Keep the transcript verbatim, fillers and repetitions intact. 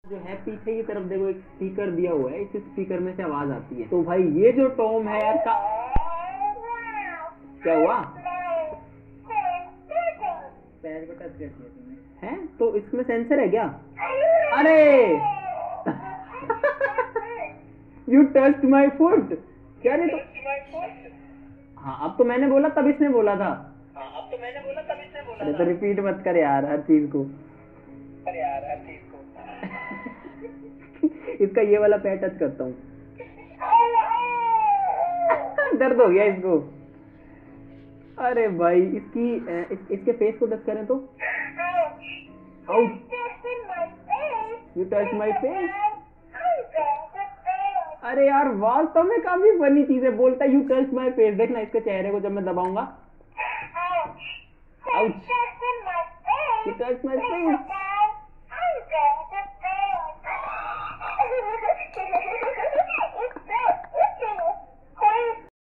जो है पीछे की तरफ देखो एक स्पीकर दिया हुआ है, इस स्पीकर में से आवाज आती है। तो भाई ये जो टॉम है यार का... क्या हुआ? पैर को टच कर दिया तुमने। है तो इसमें सेंसर है क्या? अरे यू टच्ड माई फुट। क्या नहीं तो हाँ अब तो मैंने बोला तब इसने बोला था। हाँ अब तो मैंने बोला तब इसने बोला अरे था। तो रिपीट मत कर यार हर चीज को। अरे यार हर चीज को। इसका ये वाला पैर टच करता हूँ। दर्द हो गया इसको। अरे भाई इसकी इस, इसके फेस को टच करें तो out. You touch my face. अरे यार वास्तव में काफी फनी चीजें बोलता है। You touch my face. देखना इसके चेहरे को जब मैं दबाऊंगा। Out. You touch my face.